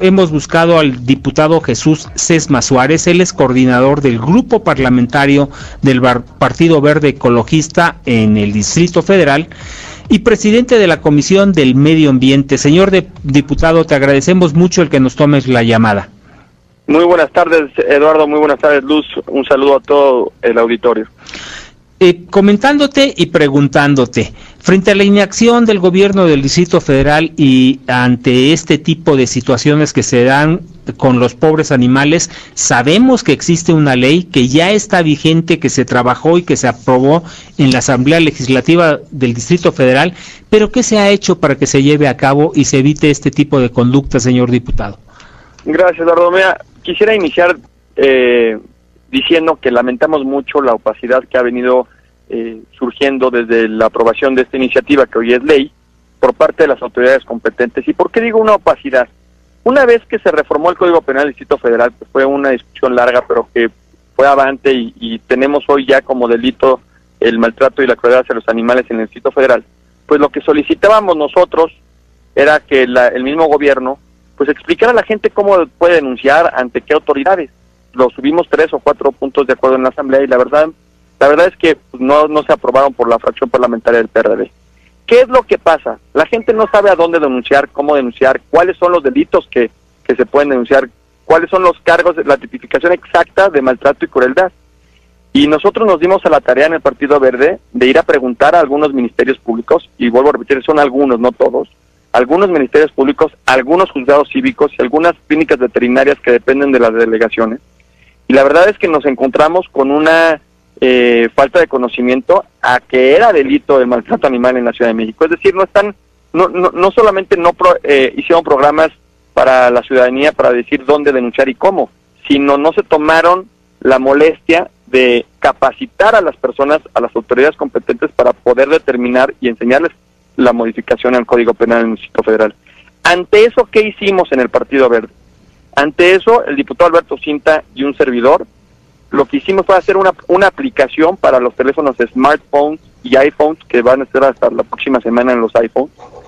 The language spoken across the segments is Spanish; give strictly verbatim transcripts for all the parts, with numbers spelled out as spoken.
hemos buscado al diputado Jesús Sesma Suárez. Él es coordinador del grupo parlamentario del Partido Verde Ecologista en el Distrito Federal y presidente de la Comisión del Medio Ambiente. Señor de, diputado, te agradecemos mucho el que nos tomes la llamada. Muy buenas tardes, Eduardo, muy buenas tardes, Luz, un saludo a todo el auditorio. Eh, comentándote y preguntándote, frente a la inacción del gobierno del Distrito Federal y ante este tipo de situaciones que se dan con los pobres animales, sabemos que existe una ley que ya está vigente, que se trabajó y que se aprobó en la Asamblea Legislativa del Distrito Federal, pero ¿qué se ha hecho para que se lleve a cabo y se evite este tipo de conducta, señor diputado? Gracias, Eduardo. Mira, quisiera iniciar eh, diciendo que lamentamos mucho la opacidad que ha venido eh, surgiendo desde la aprobación de esta iniciativa, que hoy es ley, por parte de las autoridades competentes. ¿Y por qué digo una opacidad? Una vez que se reformó el Código Penal del Distrito Federal, pues fue una discusión larga, pero que fue avante y, y tenemos hoy ya como delito el maltrato y la crueldad hacia los animales en el Distrito Federal, pues lo que solicitábamos nosotros era que la, el mismo gobierno pues explicara a la gente cómo puede denunciar, ante qué autoridades. Lo subimos tres o cuatro puntos de acuerdo en la Asamblea y la verdad la verdad es que pues, no, no se aprobaron por la fracción parlamentaria del P R D. ¿Qué es lo que pasa? La gente no sabe a dónde denunciar, cómo denunciar, cuáles son los delitos que, que se pueden denunciar, cuáles son los cargos, de la tipificación exacta de maltrato y crueldad. Y nosotros nos dimos a la tarea en el Partido Verde de ir a preguntar a algunos ministerios públicos, y vuelvo a repetir, son algunos, no todos, algunos ministerios públicos, algunos juzgados cívicos y algunas clínicas veterinarias que dependen de las delegaciones. Y la verdad es que nos encontramos con una eh, falta de conocimiento a que era delito el maltrato animal en la Ciudad de México. Es decir, no están, no, no, no solamente no pro, eh, hicieron programas para la ciudadanía para decir dónde denunciar y cómo, sino no se tomaron la molestia de capacitar a las personas, a las autoridades competentes para poder determinar y enseñarles la modificación al Código Penal en el Distrito Federal. Ante eso, ¿qué hicimos en el Partido Verde? Ante eso, el diputado Alberto Cinta y un servidor, lo que hicimos fue hacer una, una aplicación para los teléfonos smartphones y iPhones, que van a estar hasta la próxima semana en los iPhones,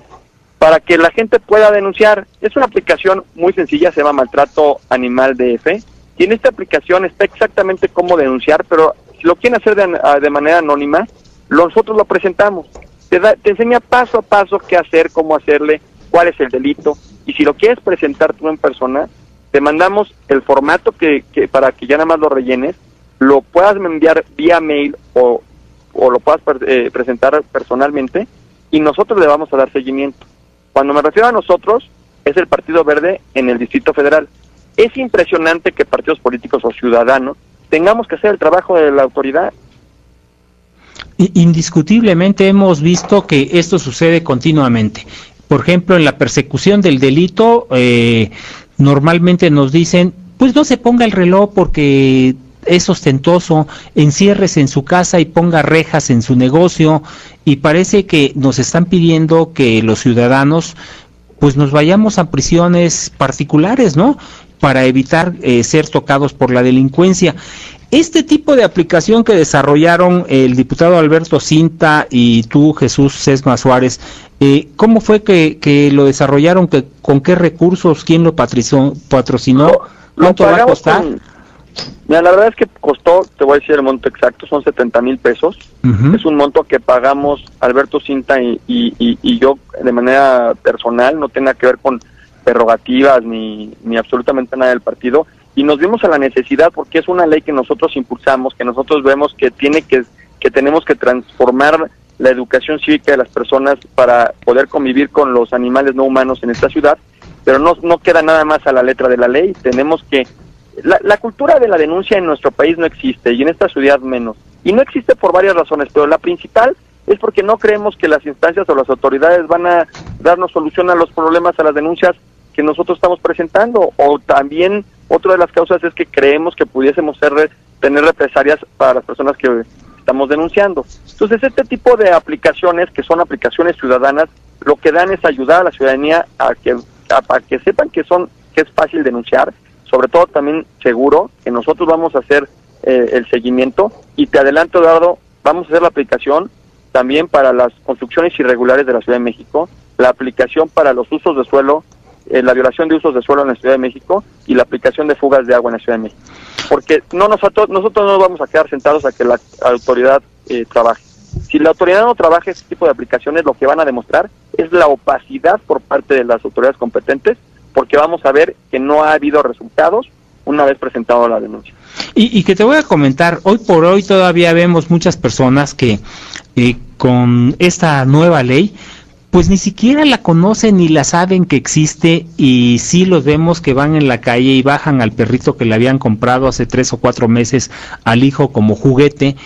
para que la gente pueda denunciar. Es una aplicación muy sencilla, se llama Maltrato Animal D F, y en esta aplicación está exactamente cómo denunciar, pero si lo quieren hacer de, de manera anónima, nosotros lo presentamos. Te, da, te enseña paso a paso qué hacer, cómo hacerle, cuál es el delito, y si lo quieres presentar tú en persona, te mandamos el formato que, que para que ya nada más lo rellenes, lo puedas enviar vía mail o, o lo puedas eh, presentar personalmente, y nosotros le vamos a dar seguimiento. Cuando me refiero a nosotros, es el Partido Verde en el Distrito Federal. Es impresionante que partidos políticos o ciudadanos tengamos que hacer el trabajo de la autoridad. Indiscutiblemente hemos visto que esto sucede continuamente. Por ejemplo, en la persecución del delito, eh, normalmente nos dicen, pues no se ponga el reloj porque es ostentoso, enciérrese en su casa y ponga rejas en su negocio, y parece que nos están pidiendo que los ciudadanos pues nos vayamos a prisiones particulares, ¿no?, para evitar eh, ser tocados por la delincuencia. Este tipo de aplicación que desarrollaron el diputado Alberto Cinta y tú, Jesús Sesma Suárez, eh, ¿cómo fue que, que lo desarrollaron? Que, ¿Con qué recursos? ¿Quién lo patrocinó? patrocinó? ¿Cuánto va a costar? Con... Mira, la verdad es que costó, te voy a decir el monto exacto, son setenta mil pesos. Uh-huh. Es un monto que pagamos Alberto Cinta y, y, y, y yo de manera personal, no tiene que ver con prerrogativas ni, ni absolutamente nada del partido. Y nos vimos a la necesidad porque es una ley que nosotros impulsamos, que nosotros vemos que tiene que, que tenemos que transformar la educación cívica de las personas para poder convivir con los animales no humanos en esta ciudad, pero no, no queda nada más a la letra de la ley. Tenemos que, la, la cultura de la denuncia en nuestro país no existe, y en esta ciudad menos, y no existe por varias razones, pero la principal es porque no creemos que las instancias o las autoridades van a darnos solución a los problemas, a las denuncias que nosotros estamos presentando, o también otra de las causas es que creemos que pudiésemos ser, tener represalias para las personas que estamos denunciando. Entonces, este tipo de aplicaciones, que son aplicaciones ciudadanas, lo que dan es ayudar a la ciudadanía a que, a, a que sepan que son que es fácil denunciar, sobre todo también seguro, que nosotros vamos a hacer eh, el seguimiento, y te adelanto, Eduardo, vamos a hacer la aplicación también para las construcciones irregulares de la Ciudad de México, la aplicación para los usos de suelo eh, la violación de usos de suelo en la Ciudad de México y la aplicación de fugas de agua en la Ciudad de México. Porque no nosotros, nosotros no vamos a quedar sentados a que la autoridad eh, trabaje. Si la autoridad no trabaja este tipo de aplicaciones, lo que van a demostrar es la opacidad por parte de las autoridades competentes, porque vamos a ver que no ha habido resultados una vez presentado la denuncia. Y, y que te voy a comentar, hoy por hoy todavía vemos muchas personas que eh, con esta nueva ley, pues ni siquiera la conocen ni la saben que existe, y sí los vemos que van en la calle y bajan al perrito que le habían comprado hace tres o cuatro meses al hijo como juguete,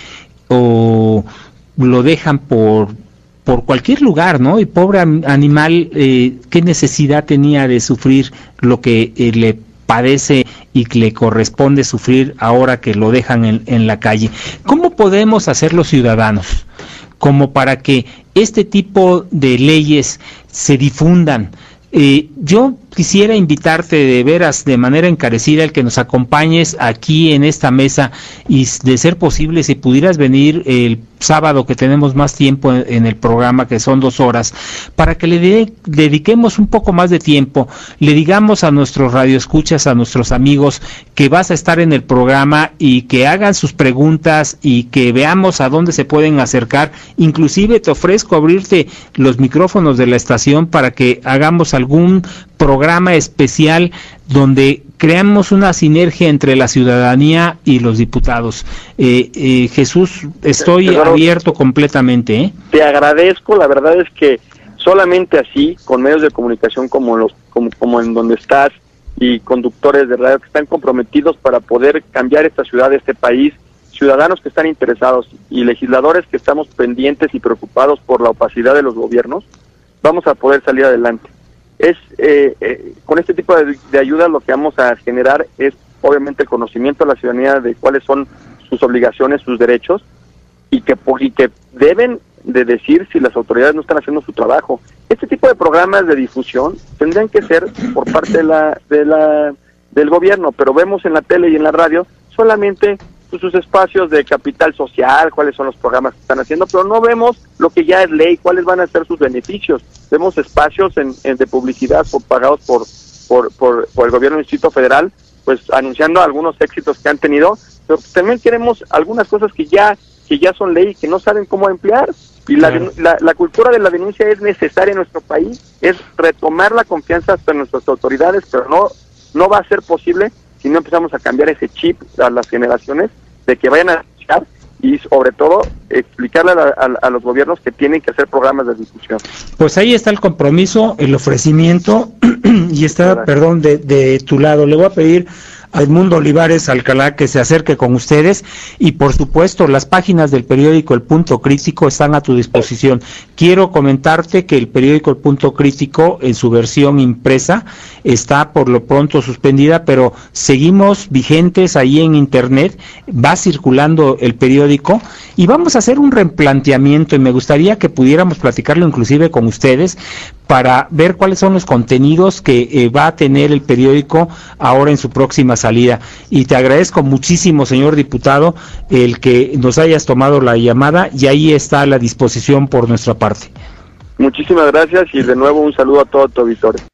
o lo dejan por por cualquier lugar, ¿no? Y pobre animal, eh, ¿qué necesidad tenía de sufrir lo que eh, le padece y que le corresponde sufrir ahora que lo dejan en, en la calle? ¿Cómo podemos hacer los ciudadanos como para que este tipo de leyes se difundan? Eh, yo quisiera invitarte de veras, de manera encarecida, el que nos acompañes aquí en esta mesa, y de ser posible, si pudieras venir el sábado que tenemos más tiempo en, en el programa, que son dos horas, para que le de, dediquemos un poco más de tiempo, le digamos a nuestros radioescuchas, a nuestros amigos, que vas a estar en el programa y que hagan sus preguntas y que veamos a dónde se pueden acercar. Inclusive te ofrezco abrirte los micrófonos de la estación para que hagamos algún programa especial donde creamos una sinergia entre la ciudadanía y los diputados. Eh, eh, Jesús, estoy Eduardo, abierto completamente. ¿eh? Te agradezco, la verdad es que solamente así, con medios de comunicación como los como, como en donde estás, y conductores de radio que están comprometidos para poder cambiar esta ciudad, este país, ciudadanos que están interesados y legisladores que estamos pendientes y preocupados por la opacidad de los gobiernos, vamos a poder salir adelante. Es eh, eh, con este tipo de, de ayudas lo que vamos a generar es obviamente el conocimiento a la ciudadanía de cuáles son sus obligaciones, sus derechos, y que, y que deben de decir si las autoridades no están haciendo su trabajo. Este tipo de programas de difusión tendrían que ser por parte de la, de la del gobierno, pero vemos en la tele y en la radio solamente sus espacios de capital social, cuáles son los programas que están haciendo, pero no vemos lo que ya es ley, cuáles van a ser sus beneficios. Vemos espacios en, en de publicidad por, pagados por, por, por, por el gobierno del Distrito Federal, pues anunciando algunos éxitos que han tenido, pero también queremos algunas cosas que ya que ya son ley, que no saben cómo emplear. Y la, claro. la, la cultura de la denuncia es necesaria en nuestro país, es retomar la confianza hasta en nuestras autoridades, pero no, no va a ser posible si no empezamos a cambiar ese chip a las generaciones de que vayan a denunciar, y sobre todo explicarle a, a, a los gobiernos que tienen que hacer programas de difusión. Pues ahí está el compromiso, el ofrecimiento y está, Gracias. perdón, de, de tu lado. Le voy a pedir a Edmundo Olivares Alcalá que se acerque con ustedes, y por supuesto las páginas del periódico El Punto Crítico están a tu disposición. Quiero comentarte que el periódico El Punto Crítico en su versión impresa está por lo pronto suspendida, pero seguimos vigentes ahí en internet, va circulando el periódico y vamos a hacer un replanteamiento, y me gustaría que pudiéramos platicarlo inclusive con ustedes para ver cuáles son los contenidos que eh, va a tener el periódico ahora en su próxima salida. Y te agradezco muchísimo, señor diputado, el que nos hayas tomado la llamada, y ahí está a la disposición por nuestra parte. Muchísimas gracias, y de nuevo un saludo a todo tu auditorio.